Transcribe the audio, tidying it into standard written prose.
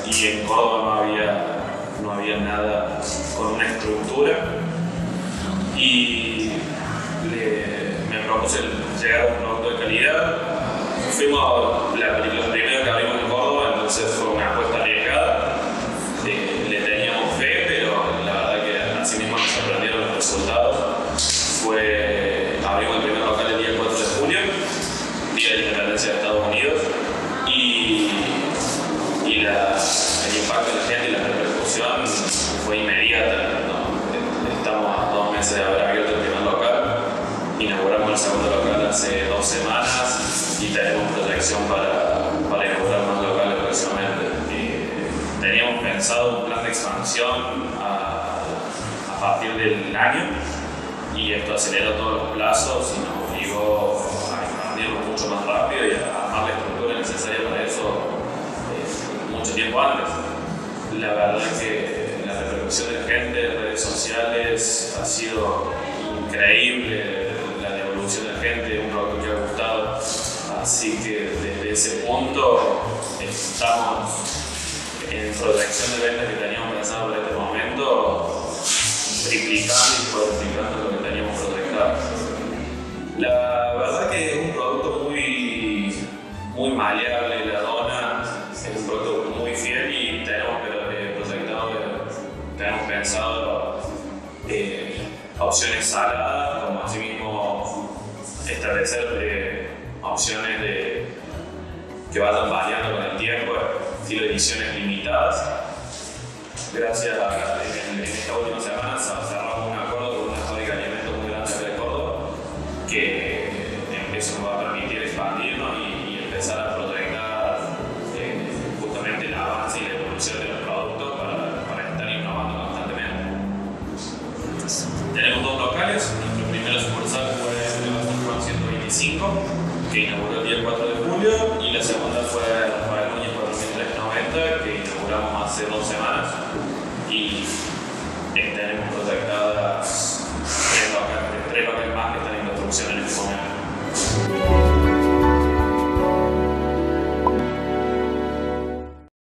y en Córdoba no había nada con una estructura, y me propuse llegar a un producto de calidad. Fuimos la primera que abrimos en Córdoba, entonces fue una apuesta arriesgada. Le teníamos fe, pero la verdad que así mismo nos sorprendieron los resultados. Abrimos el primer local el día 4 de junio, día de la independencia de Estados Unidos, y el impacto en la gente y la repercusión fue inmediata, ¿no? Estamos a 2 meses de haber abierto el primer local, inauguramos el segundo local hace 2 semanas y tenemos proyección para inaugurar más locales próximamente. Teníamos pensado un plan de expansión a partir del año, y esto aceleró todos los plazos y nos obligó a expandirnos mucho más rápido y a armar la estructura necesaria para eso mucho tiempo antes. La verdad que la repercusión de la gente en redes sociales ha sido increíble, la devolución de la gente, un producto que ha gustado, así que desde ese punto estamos en proyección de ventas que teníamos pensado para este momento, triplicando y cuadruplicando lo que teníamos proyectado. La verdad que es un producto muy maleable, la dona es un producto muy fiel, y tenemos pensado opciones saladas, como asimismo establecer opciones que vayan variando con el tiempo, estilo ediciones limitadas. Gracias a en esta última semana cerramos un acuerdo con una fábrica de alimentos muy grande acá de Córdoba, que eso nos va a permitir expandirnos y empezar a proyectar justamente el avance y la evolución de los productos para estar innovando constantemente. Tenemos 2 locales. Nuestro primer sucursal fue en el Juan 125, que inauguró el día 4 de julio, y la segunda fue Rafael Núñez 4390, que inauguramos hace 2 semanas. Y